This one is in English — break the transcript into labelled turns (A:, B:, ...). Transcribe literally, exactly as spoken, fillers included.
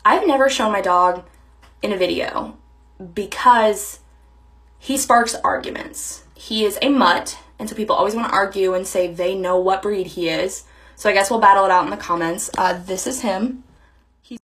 A: I've never shown my dog in a video because he sparks arguments. He is a mutt, and so people always want to argue and say they know what breed he is. So I guess we'll battle it out in the comments. Uh, this is him.